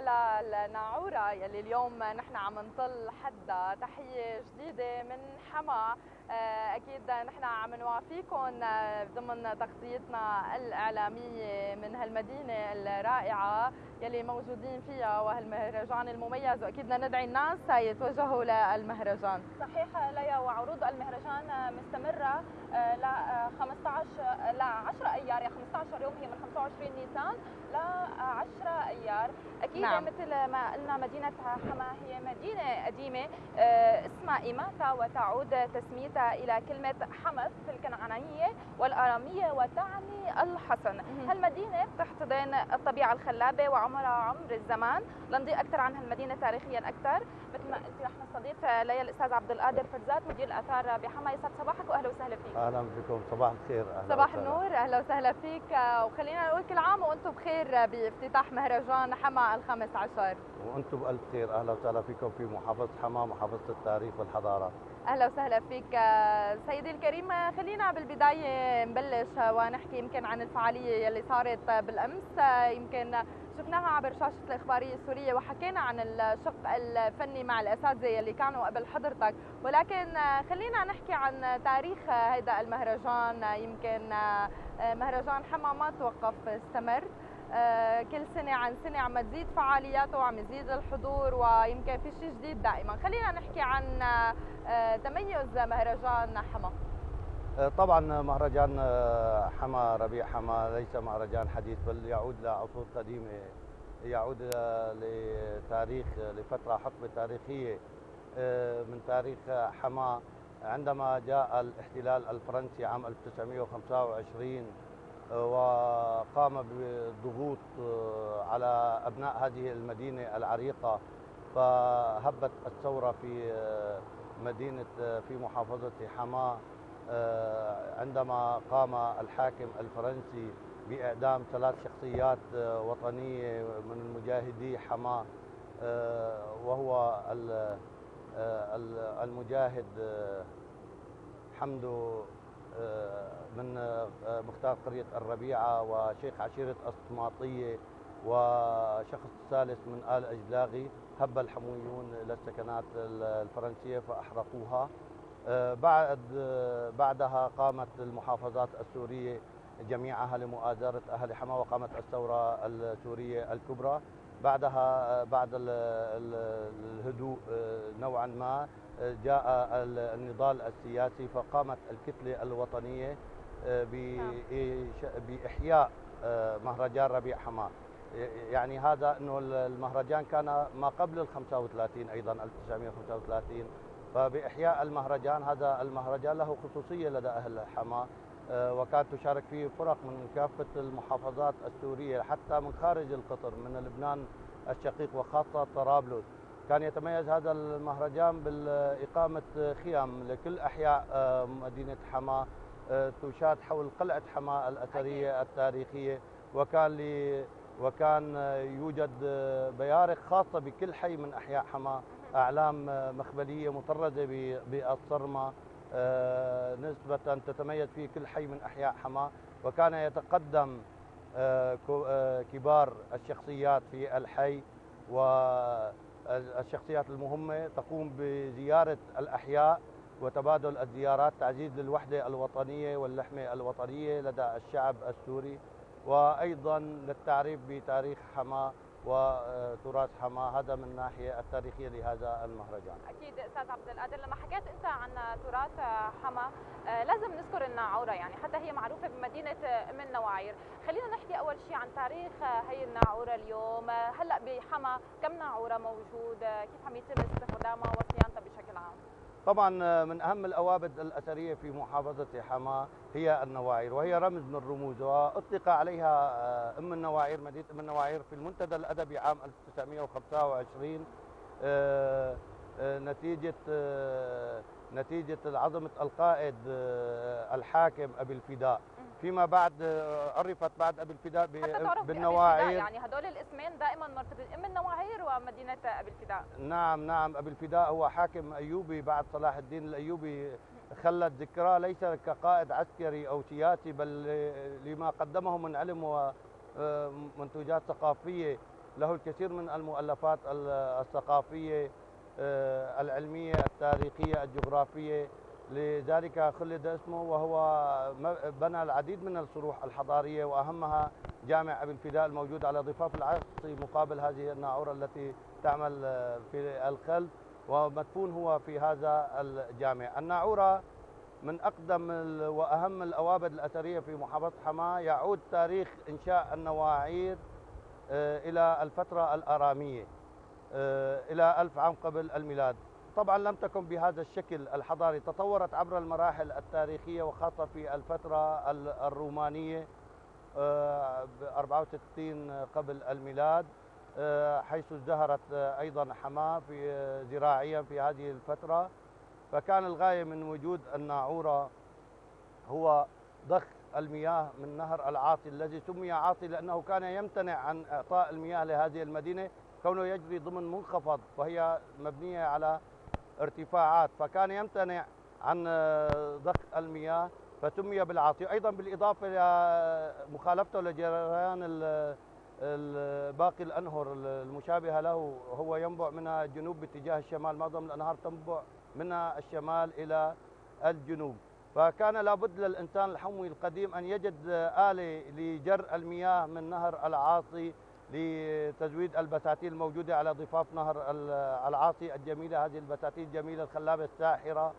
للناعورة يلي اليوم نحن عم نطل حدها. تحية جديدة من حما. أكيد نحن عم نوافيكم ضمن تغطيتنا الإعلامية من هالمدينة الرائعة يلي موجودين فيها وهالمهرجان المميز، وأكيد بدنا ندعي الناس يتوجهوا للمهرجان. صحيح ليا، وعروض المهرجان مستمرة ل 10 أيار، يعني 15 يوم، هي من 25 نيسان ل 10 أيار. أكيد نعم. مثل ما قلنا مدينة حما هي مدينة قديمة اسمها إماتة، وتعود تسميتها إلى كلمة حمص في الكنعانية والآرامية وتعني الحصن. هالمدينة بتحتضن الطبيعة الخلابة وعمرها عمر الزمان. لنضيء أكثر عن هالمدينة تاريخيا أكثر، مثل ما قلتي رح نستضيف ليا الأستاذ عبد القادر فرزات مدير الآثار بحما. يسعد صباحك وأهلا وسهلا فيك. أهلا بكم، صباح الخير. أهلا صباح النور، أهلا وسهلا فيك. وخلينا نقول كل عام وأنتم بخير بافتتاح مهرجان حما ال15. وأنتم بألف خير، أهلا وسهلا فيكم في محافظة حما، محافظة التاريخ والحضارة. اهلا وسهلا فيك سيدي الكريم. خلينا بالبدايه نبلش ونحكي يمكن عن الفعاليه يلي صارت بالامس. يمكن شفناها عبر شاشه الاخباريه السوريه وحكينا عن الشق الفني مع الاساتذه يلي كانوا قبل حضرتك، ولكن خلينا نحكي عن تاريخ هذا المهرجان. يمكن مهرجان حما ما توقف، استمر كل سنة عن سنة، عم تزيد فعالياته وعم يزيد الحضور، ويمكن في شيء جديد دائما. خلينا نحكي عن تميز مهرجان حما. طبعا مهرجان حما ربيع حما ليس مهرجان حديث، بل يعود لعصور قديمة، يعود لتاريخ، لفترة حقبة تاريخية من تاريخ حما. عندما جاء الاحتلال الفرنسي عام 1925 وقام بالضغوط على أبناء هذه المدينة العريقة، فهبت الثورة في مدينة في محافظة حما عندما قام الحاكم الفرنسي بإعدام 3 شخصيات وطنية من مجاهدي حما، وهو المجاهد حمدو من مختار قرية الربيعة وشيخ عشيرة الصماطية، وشخص ثالث من آل أجلاغي. هب الحمويون إلى السكنات الفرنسية فأحرقوها. بعدها قامت المحافظات السورية جميعها لمؤازرة أهل حما، وقامت الثورة السورية الكبرى. بعدها بعد الهدوء نوعا ما جاء النضال السياسي، فقامت الكتلة الوطنية بإحياء مهرجان ربيع حما. يعني هذا أنه المهرجان كان ما قبل ال 35 أيضا 1935، فبإحياء المهرجان. هذا المهرجان له خصوصية لدى أهل حما، وكانت تشارك فيه فرق من كافة المحافظات السورية حتى من خارج القطر، من لبنان الشقيق وخاصة طرابلس. كان يتميز هذا المهرجان بالإقامة خيام لكل أحياء مدينة حما تشاد حول قلعة حما الأثرية التاريخية، وكان يوجد بيارق خاصة بكل حي من أحياء حما، أعلام مخبلية مطرزة بالصرمة نسبة تتميز في كل حي من أحياء حما. وكان يتقدم كبار الشخصيات في الحي والشخصيات المهمة تقوم بزيارة الأحياء وتبادل الزيارات، تعزيز للوحدة الوطنية واللحمة الوطنية لدى الشعب السوري، وأيضا للتعريف بتاريخ حما وتراث حما. هذا من الناحية التاريخية لهذا المهرجان. أكيد أستاذ عبد القادر، لما حكيت أنت عن تراث حما لازم نذكر الناعورة، يعني حتى هي معروفة بمدينة أم النواعير. خلينا نحكي أول شيء عن تاريخ هي الناعورة اليوم. هلأ بحما كم ناعورة موجود؟ كيف عم يتم استخدامها وصيانتها بشكل عام؟ طبعا من أهم الأوابد الأثرية في محافظة حما هي النواعير، وهي رمز من الرموز، وأطلق عليها أم النواعير، مدينة أم النواعير، في المنتدى الأدبي عام 1925 نتيجة عظمة القائد الحاكم أبي الفداء. فيما بعد عرفت بعد أبي الفداء بالنواعير. يعني هدول الاسمين دائما مرتبطين، أم النواعير ومدينة أبي الفداء. نعم، أبي الفداء هو حاكم أيوبي بعد صلاح الدين الأيوبي، خلت ذكراه ليس كقائد عسكري أو سياسي، بل لما قدمه من علم ومنتوجات ثقافية له الكثير من المؤلفات الثقافية العلمية التاريخية الجغرافية، لذلك خلد اسمه. وهو بنى العديد من الصروح الحضارية وأهمها جامع أبي الفداء الموجود على ضفاف العاصي مقابل هذه الناعورة التي تعمل في الخلف، ومدفون هو في هذا الجامع. الناعورة من أقدم وأهم الأوابد الأثرية في محافظة حماة. يعود تاريخ إنشاء النواعير إلى الفترة الآرامية، إلى 1000 عام قبل الميلاد. طبعا لم تكن بهذا الشكل الحضاري، تطورت عبر المراحل التاريخية وخاصة في الفترة الرومانية 64 قبل الميلاد، حيث ازدهرت أيضا حماة زراعيا في هذه الفترة. فكان الغاية من وجود الناعورة هو ضخ المياه من نهر العاصي الذي سمي عاصي لأنه كان يمتنع عن إعطاء المياه لهذه المدينة كونه يجري ضمن منخفض وهي مبنية على ارتفاعات، فكان يمتنع عن ضخ المياه فسمي بالعاصي. أيضا بالإضافة إلى مخالفته لجريان باقي الأنهر المشابهة له، هو ينبع من الجنوب باتجاه الشمال، معظم الأنهار تنبع من الشمال إلى الجنوب. فكان لابد للإنسان الحموي القديم أن يجد آلة لجر المياه من نهر العاصي لتزويد البساتين الموجودة على ضفاف نهر العاصي الجميلة، هذه البساتين الجميلة الخلابة الساحرة،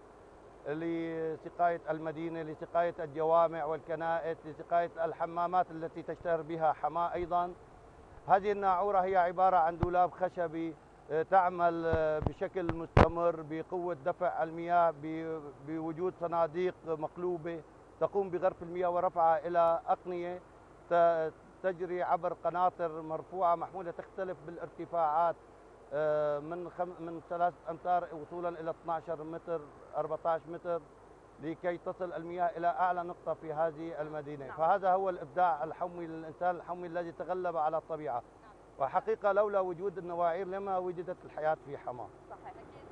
لسقاية المدينة، لسقاية الجوامع والكنائس، لسقاية الحمامات التي تشتهر بها حماة أيضا. هذه الناعورة هي عبارة عن دولاب خشبي تعمل بشكل مستمر بقوة دفع المياه بوجود صناديق مقلوبة تقوم بغرف المياه ورفعها إلى أقنية تجري عبر قناطر مرفوعة محمولة تختلف بالارتفاعات من 3 أمتار وصولا إلى 12 متر 14 متر لكي تصل المياه إلى أعلى نقطة في هذه المدينة. فهذا هو الإبداع الحموي للإنسان الحموي الذي تغلب على الطبيعة. وحقيقة لولا وجود النواعير لما وجدت الحياة في حماة. صحيح. أكيد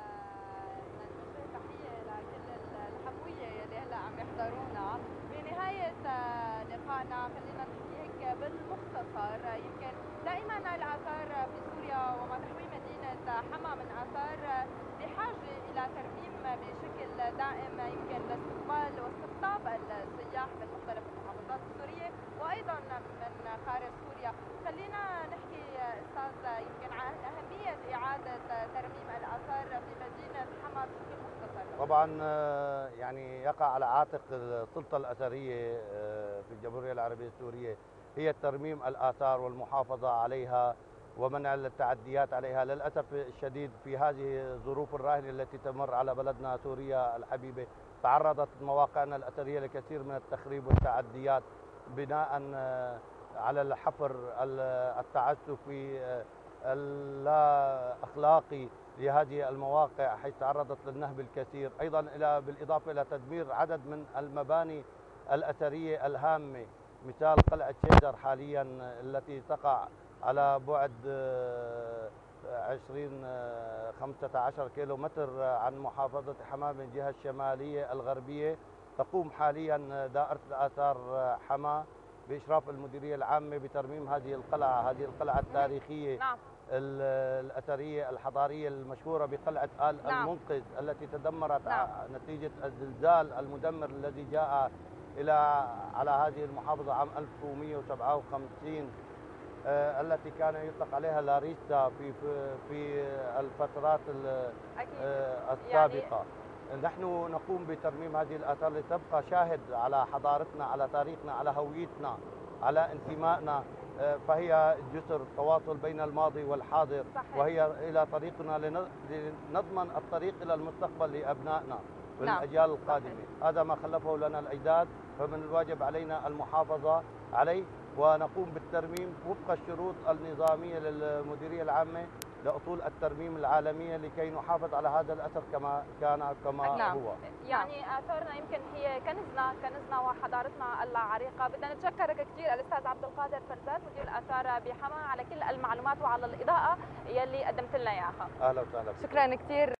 نوجه تحية لكل الحموية اللي هلا عم يحضرونا. بنهاية لقائنا خلينا نحكي هيك بالمختصر، يمكن دائما الآثار في سوريا وما تحوي مدينة حما من آثار بحاجة إلى ترميم بشكل دائم، يمكن لاستقبال واستقطاب السياح من مختلف المحافظات السورية وأيضا من خارج سوريا. خلينا نحكي أستاذ يمكن عن أهمية إعادة ترميم الآثار في مدينة حما بشكل مختصر. طبعا يعني يقع على عاتق السلطة الأثرية في الجمهورية العربية السورية هي ترميم الآثار والمحافظة عليها ومنع التعديات عليها. للأسف الشديد في هذه الظروف الراهنة التي تمر على بلدنا سوريا الحبيبة، تعرضت مواقعنا الأثرية لكثير من التخريب والتعديات بناء على الحفر التعسفي اللا أخلاقي لهذه المواقع، حيث تعرضت للنهب الكثير. أيضا بالإضافة إلى تدمير عدد من المباني الأثرية الهامة، مثال قلعة شيزر حاليا التي تقع على بعد 15 كيلو متر عن محافظة حماة من الجهة الشمالية الغربية. تقوم حاليا دائرة الآثار حماة بإشراف المديرية العامة بترميم هذه القلعة التاريخية الأثرية الحضارية المشهورة بقلعة آل المنقذ التي تدمرت نتيجة الزلزال المدمر الذي جاء على هذه المحافظة عام 1157 التي كان يطلق عليها لاريستا في الفترات السابقة. نحن نقوم بترميم هذه الآثار لتبقى شاهد على حضارتنا، على تاريخنا، على هويتنا، على انتمائنا، فهي جسر تواصل بين الماضي والحاضر. صحيح. وهي إلى طريقنا لنضمن الطريق إلى المستقبل لأبنائنا والأجيال القادمة. هذا ما خلفه لنا الأجداد، فمن الواجب علينا المحافظة عليه ونقوم بالترميم وفق الشروط النظامية للمديرية العامة لأصول الترميم العالمية لكي نحافظ على هذا الأثر كما هو. يعني آثارنا يمكن هي كنزنا وحضارتنا العريقة. بدنا نتشكرك كثير الأستاذ عبد القادر فرزات مدير الآثار بحما على كل المعلومات وعلى الإضاءة يلي قدمت لنا إياها. أهلا وسهلا. شكرا كثير.